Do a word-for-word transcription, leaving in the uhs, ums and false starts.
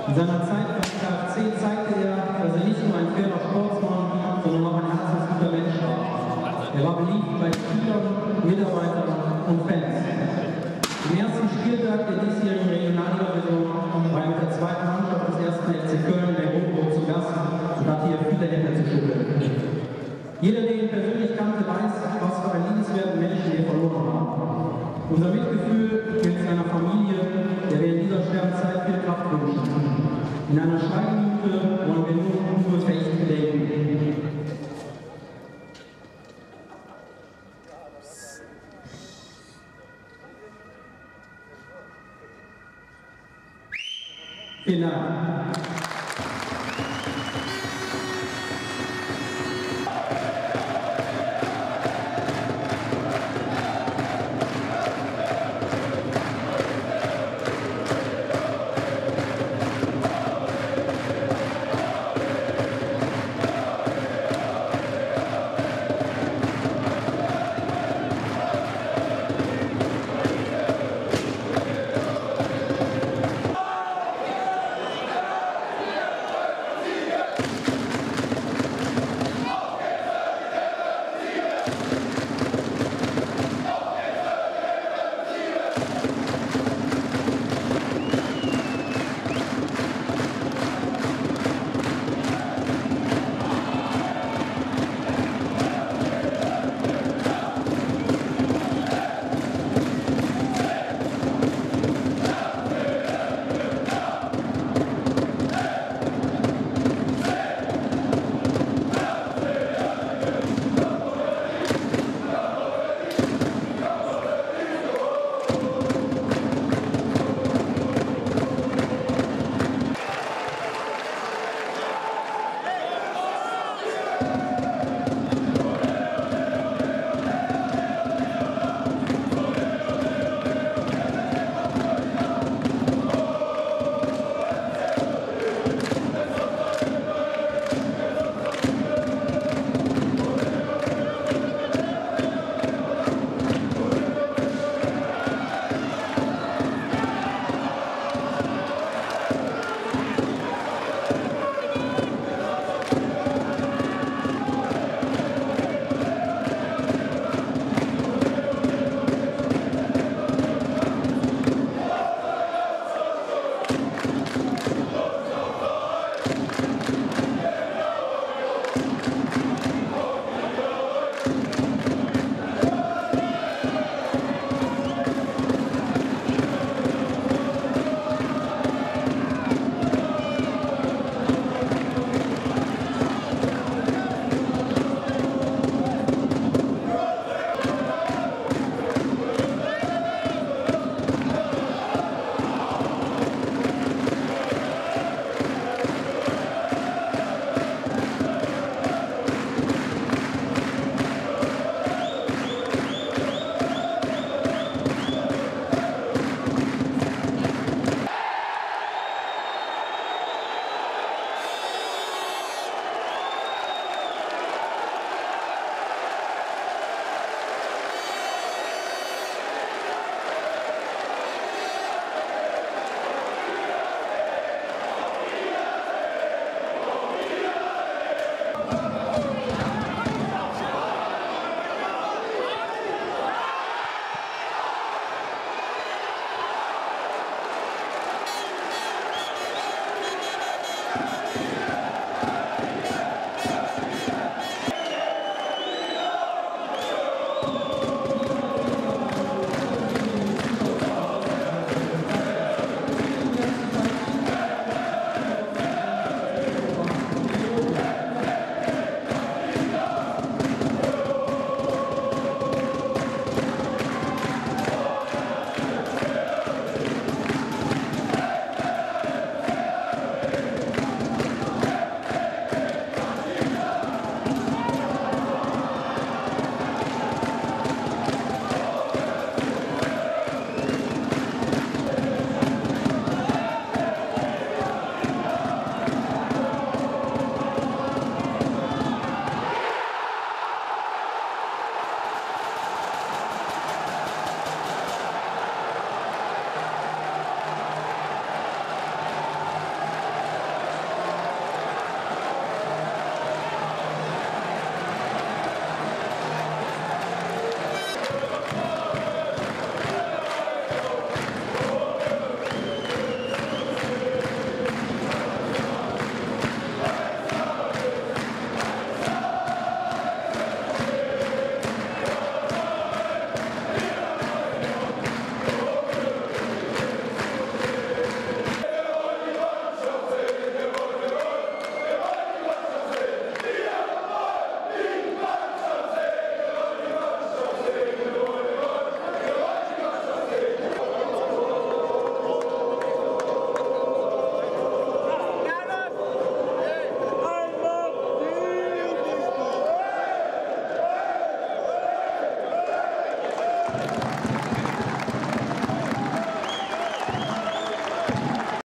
In seiner Zeit beim K F C zeigte er, dass er nicht nur ein fairer Sportsmann, sondern auch ein herzensguter Mensch war. Er war beliebt bei Spielern, Mitarbeitern und Fans. Im ersten Spieltag der diesjährigen Regionalliga-Saison war er mit der zweiten Mannschaft des ersten F C Köln bei Homburg zu Gast und hatte hier viele Hände zu schütteln. Jeder, der ihn persönlich kannte, weiß, was für einen liebenswerten Menschen wir verloren haben. Unser Mitgefühl gilt seiner Familie, der wir in dieser schweren Zeit viel Kraft wünschen. In einer Schweigeminute wollen wir nur Uwe Fecht gedenken. Vielen Dank.